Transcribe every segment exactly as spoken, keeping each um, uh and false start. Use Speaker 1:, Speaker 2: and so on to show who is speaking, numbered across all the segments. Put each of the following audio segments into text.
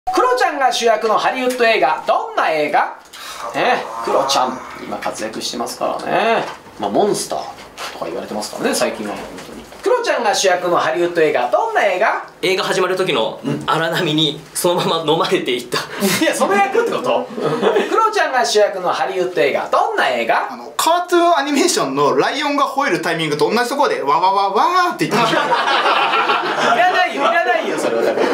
Speaker 1: クロちゃんが主役のハリウッド映画、どんな映画？ね、クロちゃん今活躍してますからね。まあモンスターとか言われてますからね、最近は。本当にクロちゃんが主役のハリウッド映画、どんな映画？
Speaker 2: 映画始まる時の荒波にそのまま飲まれていった。
Speaker 1: いや、その役ってこと？クロちゃんが主役のハリウッド映画、どんな映画？
Speaker 3: あのカートゥーンアニメーションのライオンが吠えるタイミングと同じところでわわわわーって言ってました。
Speaker 1: いらないよ、いらないよ、それはだから。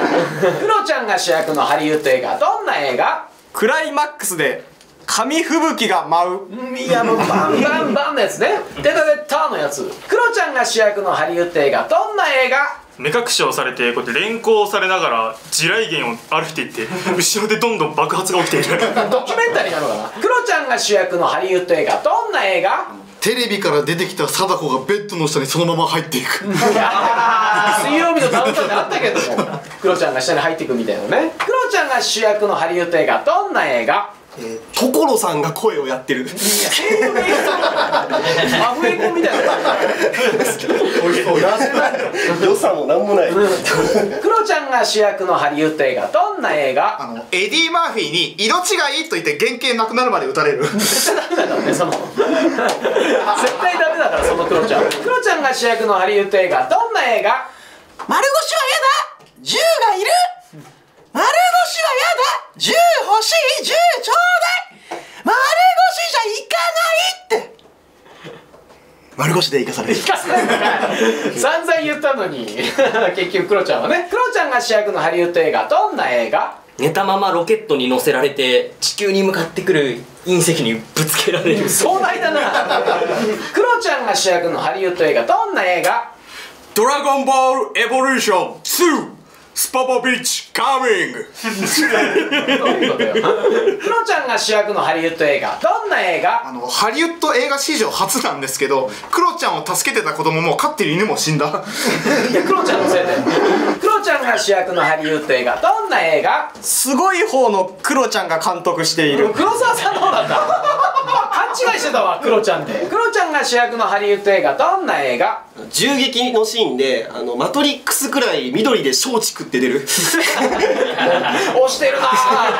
Speaker 1: クロちゃんが主役のハリウッド映画、どんな映画？
Speaker 4: クライマックスで紙吹雪が舞う。
Speaker 1: いや、もうバンバンバンのやつね。デタデタのやつ。クロちゃんが主役のハリウッド映画、どんな映画？
Speaker 5: 目隠しをされてこうやって連行されながら地雷原を歩いていって後ろでどんどん爆発が起きている。
Speaker 1: ドキュメンタリーなのかな。クロちゃんが主役のハリウッド映画、どんな映画？
Speaker 3: テレビから出てきた貞子がベッドの下にそのまま入っていく。
Speaker 1: いやー、水曜日のダウンタウンであったけども、クロちゃんが下に入っていくみたいなね。クロちゃんが主役のハリウッド映画、どんな映画？
Speaker 4: えー、所さんが声をやってる。いや、
Speaker 1: 声優の映画アフレコみたいな。
Speaker 6: 予算もなんもない。
Speaker 1: クロちゃんが主役のハリウッド映画、どんな映画？
Speaker 3: あのエディ・マーフィーに色違いと言って原型なくなるまで撃たれる。
Speaker 1: 絶対ダメだからね、その絶対ダメだから、そのクロちゃん。クロちゃんが主役のハリウッド映画、どんな映画？
Speaker 4: 丸腰はやだ、銃がいる。丸腰はやだ、銃欲しい、銃ちょうだい。丸腰じゃいかないって丸腰で生かされる。
Speaker 1: 生かさないのかい。散々言ったのに結局クロちゃんはね。クロちゃんが主役のハリウッド映画、どんな映画？
Speaker 2: 寝たままロケットに乗せられて地球に向かってくる隕石にぶつけられる。
Speaker 1: 壮大だな。クロちゃんが主役のハリウッド映画、どんな映画？
Speaker 4: ドラゴンボールエボリューションツースパパビッチカミング。
Speaker 1: どういうことよ。クロちゃんが主役のハリウッド映画、どんな映画？
Speaker 3: あのハリウッド映画史上初なんですけど、クロちゃんを助けてた子供も飼ってる犬も死んだ。
Speaker 1: いや、クロちゃんのせいで。クロちゃんが主役のハリウッド映画、どんな映画？
Speaker 4: すごい方のクロちゃんが監督している。
Speaker 1: 黒沢さんの方だった。勘違いしてたわ、クロちゃんって。クロちゃんが主役のハリウッド映画、どんな映画？
Speaker 6: 銃撃のシーンであのマトリックスくらい緑で松竹って出る。
Speaker 1: 押してるな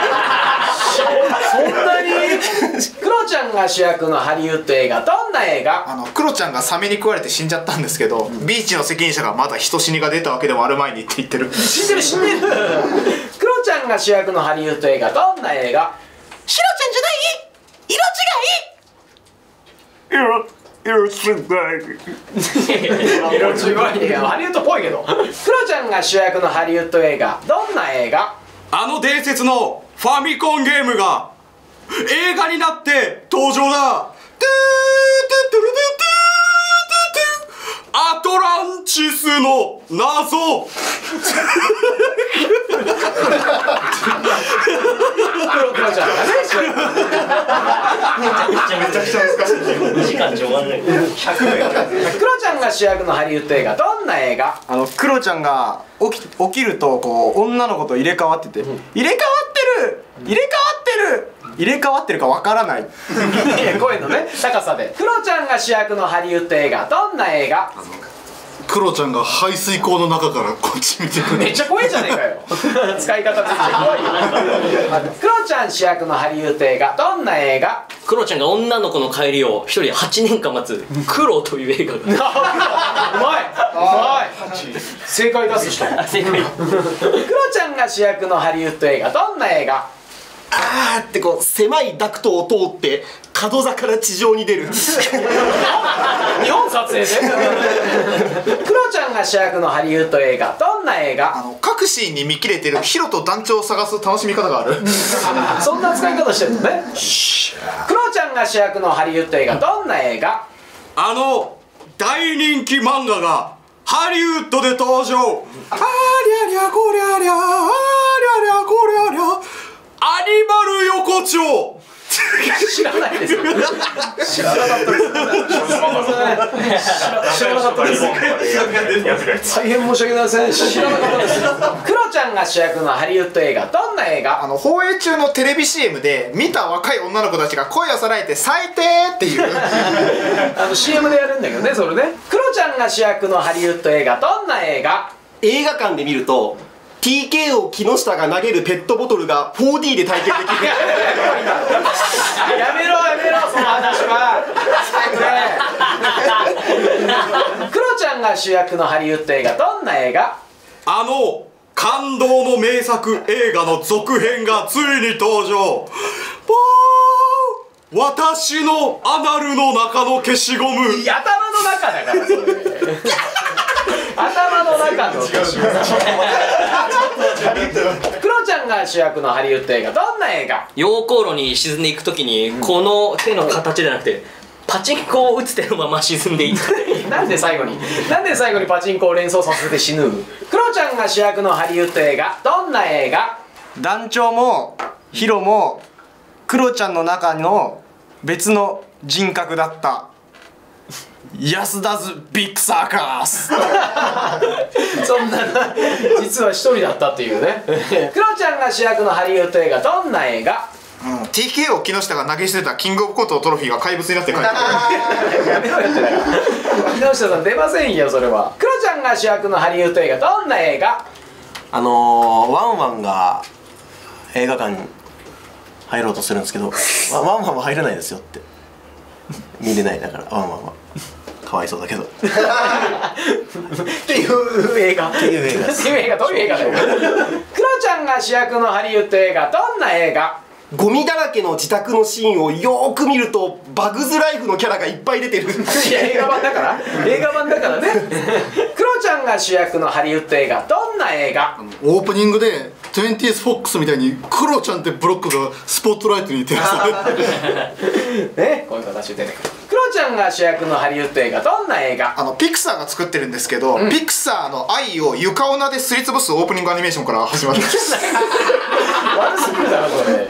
Speaker 1: そんなに。クロちゃんが主役のハリウッド映画、どんな映画？
Speaker 3: あのクロちゃんがサメに食われて死んじゃったんですけど、ビーチの責任者がまだ人死にが出たわけでもある前にって言ってる。
Speaker 1: 死んでる死んでる。クロちゃんが主役のハリウッド映画、どんな映画？
Speaker 4: シロちゃんじゃない、色違い。色違い。
Speaker 1: 色違い。ハリウッドっぽいけど。クロちゃんが主役のハリウッド映画、どんな映画？
Speaker 4: あの伝説のファミコンゲームが映画になって登場だ。トゥートゥトゥルトゥトゥアトランチスの謎。
Speaker 1: クロちゃんがね。
Speaker 6: めちゃくちゃ難しい。にじかんじゃ終わんない。
Speaker 1: クロちゃんが主役のハリウッド映画、どんな映画？
Speaker 4: あのクロちゃんが起き起きるとこう女の子と入れ替わってて、うん、入れ替わってる入れ替わってる入れ替わってるかわからない。
Speaker 1: いや、声のね高さで。クロちゃんが主役のハリウッド映画、どんな映画？
Speaker 3: クロちゃんが排水口の中からこっち見てくる。
Speaker 1: めっちゃ怖いじゃねえかよ。使い方ついて怖いよ。クロちゃん主役のハリウッド映画、どんな映画？
Speaker 2: クロちゃんが女の子の帰りを一人はちねんかん待つクロという映画が。
Speaker 1: うまいうまい。正解出す人。
Speaker 2: 正解。
Speaker 1: クロちゃんが主役のハリウッド映画、どんな映画？
Speaker 6: あーってこう狭いダクトを通って角座から地上に出る。
Speaker 1: 日本撮影で。クロちゃんが主役のハリウッド映画、どんな映画？
Speaker 3: あの各シーンに見切れてるヒロと団長を探す楽しみ方がある。
Speaker 1: そんな使い方してるのね。クロちゃんが主役のハリウッド映画、どんな映画？
Speaker 4: あの大人気漫画がハリウッドで登場。ありゃりゃこりゃりゃありゃりゃこりゃりゃアニマル横丁。
Speaker 1: 知らないです。知らなかったです。知らなかったです。大変申し訳ありません。知らなかったです。クロちゃんが主役のハリウッド映画、どんな映画？
Speaker 3: あの放映中のテレビ シーエム で見た若い女の子たちが声をさらえて最低っていう
Speaker 1: あの シーエム でやるんだけどね、それね。クロちゃんが主役のハリウッド映画、どんな映画？
Speaker 6: 映画館で見ると テティーケーオー 木下が投げるペットボトルが フォーディー で体験できる。
Speaker 1: やめろやめろその話は。ねえクロちゃんが主役のハリウッド映画、どんな映画？
Speaker 7: あの感動の名作映画の続編がついに登場。ぽー、私のアナルの中の消しゴム。
Speaker 1: いや頭の中だからそれ。頭の中の消しゴム。クロちゃんが主役のハリウッド映画、どんな映画？
Speaker 2: 溶鉱炉に沈んでいくときに、この手の形じゃなくてパチンコを打つ手のまま沈んでいった。
Speaker 1: なんで最後になんで最後にパチンコを連想させて死ぬ？クロちゃんが主役のハリウッド映画、どんな映画？
Speaker 4: 団長もヒロもクロちゃんの中の別の人格だった安田ズビッグサーカス。
Speaker 1: そんな実は一人だったっていうね。クロちゃんが主役のハリウッド映画、どんな映画？
Speaker 3: うん、ティーケーオー 木下が投げ捨てたキングオブコントトロフィーが怪物になって帰ってくる。
Speaker 1: やめろよってだから木下さん出ませんよそれは。クロちゃんが主役のハリウッド映画、どんな映画？
Speaker 6: あのー、ワンワンが映画館に入ろうとするんですけど、ワンワンは入れないですよって。見れないだからワンワンはかわいそうだけど。
Speaker 1: っていう映画って
Speaker 6: いう映画です。
Speaker 1: っていう映画、どういう映画だよ。クロちゃんが主役のハリウッド映画、どんな映画？
Speaker 6: ゴミだらけの自宅のシーンをよーく見るとバグズライフのキャラがいっぱい出てる。
Speaker 1: いや映画版だから映画版だからね。クロちゃんが主役のハリウッド映画、どんな映画？
Speaker 8: オープニングで トゥエンティーエス フォックスみたいにクロちゃんってブロックがスポットライトに照らされて
Speaker 1: ね、こういう形で出てくる。クロちゃんが主役のハリウッド映画、どんな映画？
Speaker 3: あのピクサーが作ってるんですけど、ピクサーの愛を床オナですりつぶすオープニングアニメーションから始まるんです。
Speaker 1: 悪すぎるだろそれ。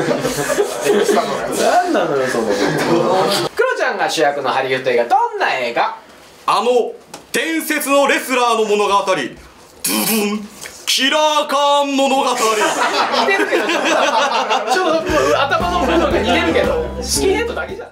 Speaker 1: 何なのよその。クロちゃんが主役のハリウッド映画、どんな映画？
Speaker 7: あの伝説のレスラーの物語、ドゥドゥンキラーカーン物語。
Speaker 1: 似てるけどちょっと頭の部分が似てるけどスキンヘッドだけじゃん。